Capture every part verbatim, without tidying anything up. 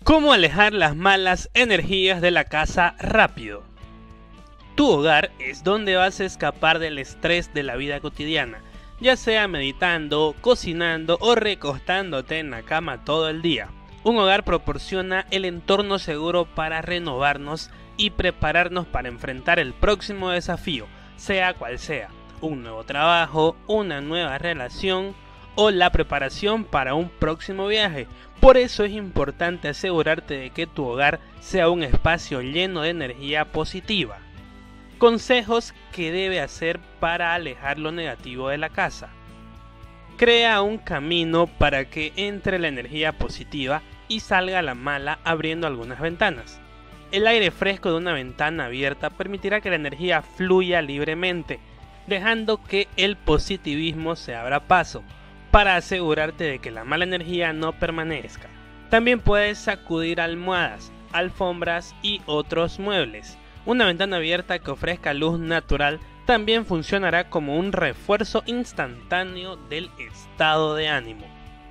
¿Cómo alejar las malas energías de la casa rápido? Tu hogar es donde vas a escapar del estrés de la vida cotidiana, ya sea meditando, cocinando o recostándote en la cama todo el día. Un hogar proporciona el entorno seguro para renovarnos y prepararnos para enfrentar el próximo desafío, sea cual sea, un nuevo trabajo, una nueva relación o la preparación para un próximo viaje. Por eso es importante asegurarte de que tu hogar sea un espacio lleno de energía positiva. Consejos que debe hacer para alejar lo negativo de la casa. Crea un camino para que entre la energía positiva y salga la mala abriendo algunas ventanas. El aire fresco de una ventana abierta permitirá que la energía fluya libremente, dejando que el positivismo se abra paso, para asegurarte de que la mala energía no permanezca. También puedes sacudir almohadas, alfombras y otros muebles. Una ventana abierta que ofrezca luz natural también funcionará como un refuerzo instantáneo del estado de ánimo.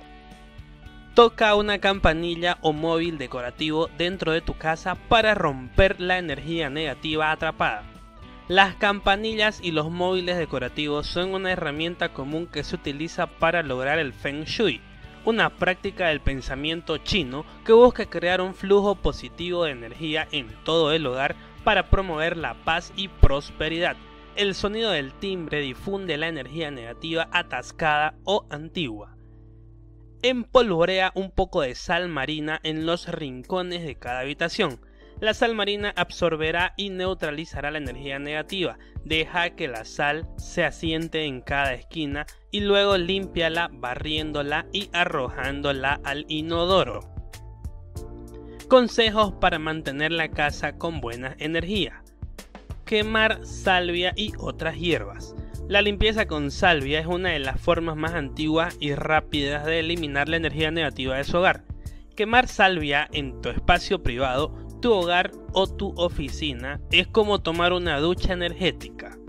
Toca una campanilla o móvil decorativo dentro de tu casa para romper la energía negativa atrapada. Las campanillas y los móviles decorativos son una herramienta común que se utiliza para lograr el Feng Shui, una práctica del pensamiento chino que busca crear un flujo positivo de energía en todo el hogar para promover la paz y prosperidad. El sonido del timbre difunde la energía negativa atascada o antigua. Empolvorea un poco de sal marina en los rincones de cada habitación. La sal marina absorberá y neutralizará la energía negativa. Deja que la sal se asiente en cada esquina y luego límpiala barriéndola y arrojándola al inodoro. Consejos para mantener la casa con buena energía. Quemar salvia y otras hierbas. La limpieza con salvia es una de las formas más antiguas y rápidas de eliminar la energía negativa de su hogar. Quemar salvia en tu espacio privado, tu hogar o tu oficina es como tomar una ducha energética.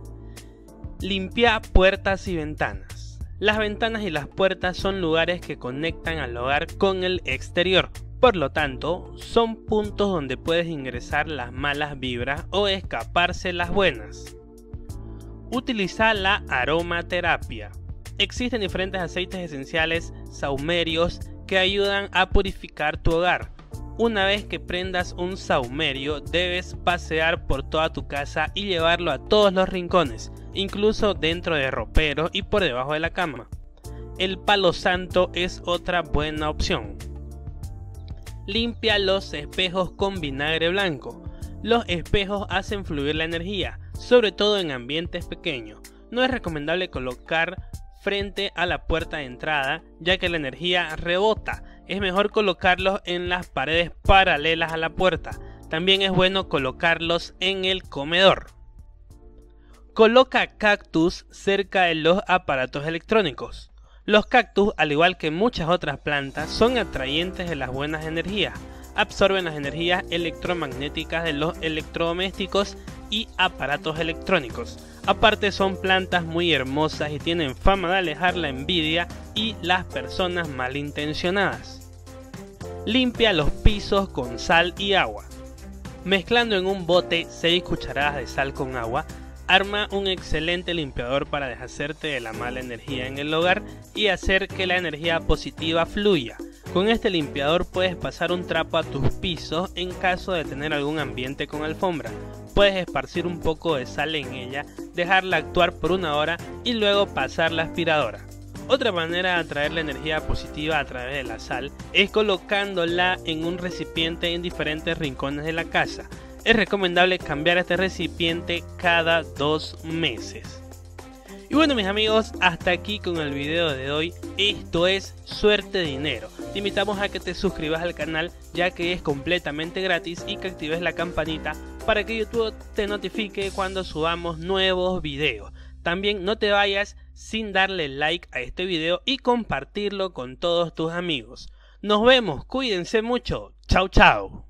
Limpia puertas y ventanas. Las ventanas y las puertas son lugares que conectan al hogar con el exterior. Por lo tanto, son puntos donde puedes ingresar las malas vibras o escaparse las buenas. Utiliza la aromaterapia. Existen diferentes aceites esenciales sahumerios que ayudan a purificar tu hogar. Una vez que prendas un sahumerio, debes pasear por toda tu casa y llevarlo a todos los rincones, incluso dentro de roperos y por debajo de la cama. El palo santo es otra buena opción. Limpia los espejos con vinagre blanco. Los espejos hacen fluir la energía, sobre todo en ambientes pequeños. No es recomendable colocar frente a la puerta de entrada, ya que la energía rebota. Es mejor colocarlos en las paredes paralelas a la puerta. También es bueno colocarlos en el comedor. Coloca cactus cerca de los aparatos electrónicos. Los cactus, al igual que muchas otras plantas, son atrayentes de las buenas energías. Absorben las energías electromagnéticas de los electrodomésticos y aparatos electrónicos. Aparte, son plantas muy hermosas y tienen fama de alejar la envidia y las personas malintencionadas. Limpia los pisos con sal y agua. Mezclando en un bote seis cucharadas de sal con agua, arma un excelente limpiador para deshacerte de la mala energía en el hogar y hacer que la energía positiva fluya. Con este limpiador puedes pasar un trapo a tus pisos en caso de tener algún ambiente con alfombra. Puedes esparcir un poco de sal en ella, dejarla actuar por una hora y luego pasar la aspiradora. Otra manera de atraer la energía positiva a través de la sal es colocándola en un recipiente en diferentes rincones de la casa. Es recomendable cambiar este recipiente cada dos meses. Y bueno, mis amigos, hasta aquí con el video de hoy. Esto es Suerte Dinero. Te invitamos a que te suscribas al canal, ya que es completamente gratis, y que actives la campanita para que YouTube te notifique cuando subamos nuevos videos. También no te vayas sin darle like a este video y compartirlo con todos tus amigos. Nos vemos, cuídense mucho. Chao, chao.